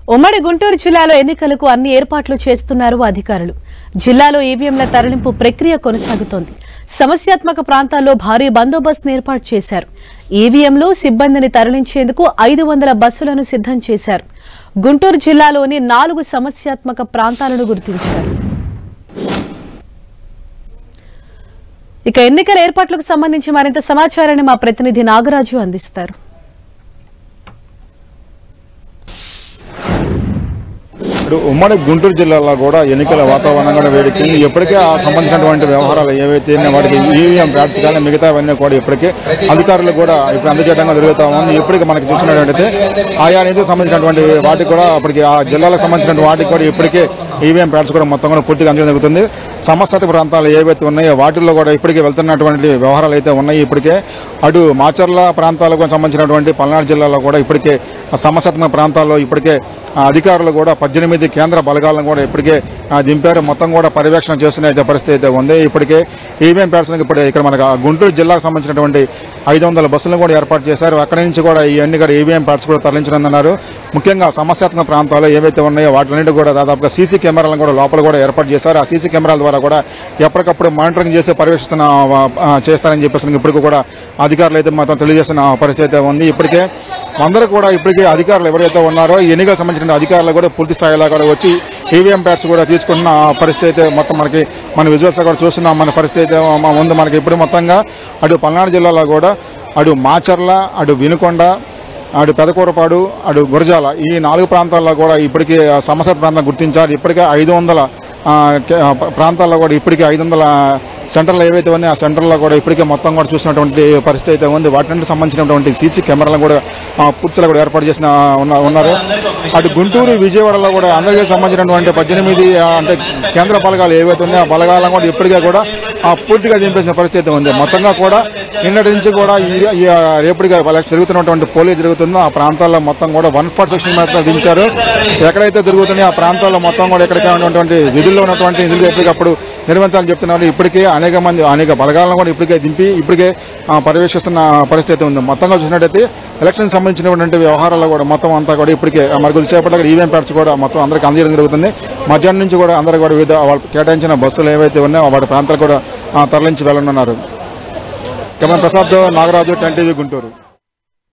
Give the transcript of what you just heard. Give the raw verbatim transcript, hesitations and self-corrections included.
ఉమ్మడి గుంటూరు జిల్లాలో ఎన్నికలకు అన్ని ఏర్పాట్లు చేస్తున్నారు అధికారులు. జిల్లాలో ఈవీఎంల తరలింపు ప్రక్రియ కొనసాగుతోంది. సమస్యాత్మక ప్రాంతాల్లో భారీ బందోబస్తును ఏర్పాటు చేశారు. ఈవీఎంలో సిబ్బందిని తరలించేందుకు ఐదు వందల బస్సులను సిద్ధం చేశారు. గుంటూరు జిల్లాలోని నాలుగు సమస్యాత్మక ప్రాంతాలను గుర్తించారు. ఇక ఎన్నికల ఏర్పాట్లకు సంబంధించి మరింత సమాచారాన్ని మా ప్రతినిధి నాగరాజు అందిస్తారు. ఉమ్మడి గుంటూరు జిల్లాలో కూడా ఎన్నికల వాతావరణం కూడా వేడికి ఇప్పటికే ఆ సంబంధించినటువంటి వ్యవహారాలు ఏవైతే వాటికి ఈవీఎం ప్యాడ్స్ కానీ మిగతావన్నీ కూడా ఇప్పటికే అధికారులు కూడా ఇప్పుడు అందజేయడంగా జరుగుతూ ఉంది. ఇప్పటికీ మనకి చూసినట్లయితే ఆయా నిధులకు సంబంధించినటువంటి వాటికి కూడా అప్పటికి ఆ జిల్లాలకు సంబంధించిన వాటికి కూడా ఇప్పటికే ఈవీఎం ప్యాడ్స్ కూడా మొత్తం కూడా పూర్తిగా అందజేయడం జరుగుతుంది. సమస్యాత్మక ప్రాంతాలు ఏవైతే ఉన్నాయో వాటిల్లో కూడా ఇప్పటికే వెళ్తున్నటువంటి వ్యవహారాలు అయితే ఉన్నాయి. ఇప్పటికే అటు మాచర్ల ప్రాంతాలకు సంబంధించినటువంటి పల్నాడు జిల్లాలో కూడా ఇప్పటికే సమస్యాత్మక ప్రాంతాల్లో ఇప్పటికే అధికారులు కూడా పద్దెనిమిది కేంద్ర బలగాలను కూడా ఇప్పటికే దింపారు. మొత్తం కూడా పర్యవేక్షణ చేస్తున్న అయితే పరిస్థితి అయితే ఉంది. ఇప్పటికే ఈవీఎం ప్యాడ్స్ ఇప్పుడు ఇక్కడ మనకు గుంటూరు జిల్లాకు సంబంధించినటువంటి ఐదు వందల బస్సులను కూడా ఏర్పాటు చేశారు. అక్కడి నుంచి కూడా ఈ అన్ని కూడా ఈవీఎం ప్యాడ్స్ కూడా తరలించనున్నారు. ముఖ్యంగా సమస్యాత్మక ప్రాంతాలు ఏవైతే ఉన్నాయో వాటిలన్నిటి కూడా దాదాపుగా సీసీ కెమెరాలను కూడా లోపల కూడా ఏర్పాటు చేశారు. ఆ సీసీ కెమెరాల ద్వారా కూడా ఎప్పటికప్పుడు మానిటరింగ్ చేసే పర్యవేక్షణ చేస్తారని చెప్పేసి ఇప్పటికీ కూడా అధికారులు అయితే మాత్రం తెలియజేస్తున్న పరిస్థితి అయితే ఉంది. ఇప్పటికే అందరూ కూడా ఇప్పటికే అధికారులు ఎవరైతే ఉన్నారో ఎన్నికలకు సంబంధించిన అధికారులు కూడా పూర్తి స్థాయిలో కూడా వచ్చి ఈవీఎం ప్యాడ్స్ కూడా తీసుకుంటున్న పరిస్థితి అయితే మొత్తం మనకి మన విజువల్స్ కూడా చూస్తున్నాం. మన పరిస్థితి అయితే ముందు మనకి ఇప్పుడు మొత్తంగా అటు పల్నాడు జిల్లాలో కూడా అటు మాచర్ల, అటు వినుకొండ, అటు పెదకూరపాడు, అటు గురజాల ఈ నాలుగు ప్రాంతాల్లో కూడా ఇప్పటికీ సమస్య ప్రాంతం గుర్తించారు. ఇప్పటికే ఐదు వందల ప్రాంతాల్లో కూడా ఇప్పటికే ఐదు వందల సెంటర్లు ఏవైతే ఉన్నాయో ఆ సెంటర్లో కూడా ఇప్పటికే మొత్తం కూడా చూసినటువంటి పరిస్థితి అయితే ఉంది. వాటి సంబంధించినటువంటి సీసీ కెమెరాలను కూడా పూర్తిగా కూడా ఏర్పాటు చేసిన ఉన్నారు. అటు గుంటూరు, విజయవాడలో కూడా అందరికీ సంబంధించినటువంటి పద్దెనిమిది అంటే కేంద్ర బలగాలు ఏవైతే ఉన్నాయో ఆ బలగాలను కూడా ఇప్పటికే కూడా పూర్తిగా దింపేసిన పరిస్థితి ఉంది. మొత్తంగా కూడా నిన్నటి నుంచి కూడా ఈ రేపటిగా జరుగుతున్నటువంటి పోలింగ్ జరుగుతుందో ఆ ప్రాంతాల్లో మొత్తం కూడా వన్ ఫార్టీ సెక్షన్ మాత్రం దించారు. ఎక్కడైతే జరుగుతున్నాయో ఆ ప్రాంతాల్లో మొత్తం కూడా ఎక్కడికి ఉన్నటువంటి విధుల్లో ఉన్నటువంటి నిధులు ఎప్పటికప్పుడు నిర్వహించాలని చెప్తున్నారు. ఇప్పటికే అనేక మంది అనేక బలగాలను కూడా ఇప్పటికే దింపి ఇప్పటికే పర్యవేక్షిస్తున్న పరిస్థితి ఉంది. మొత్తంగా చూసినట్టయితే ఎలక్షన్ సంబంధించినటువంటి వ్యవహారాల్లో కూడా మొత్తం అంతా కూడా ఇప్పటికే మరి కొద్దిసేపట్లో ఈవీఎం ప్యాడ్స్ కూడా మొత్తం అందరికీ అందజేయడం జరుగుతుంది. మధ్యాహ్నం నుంచి కూడా అందరూ కూడా వివిధ వాళ్ళు కేటాయించిన బస్సులు ఏవైతే ఉన్నాయో వాటి ప్రాంతాలు కూడా తరలించి వెళ్ళనున్నారు. Camera Prasad, Nagaraju, ten TV Guntur.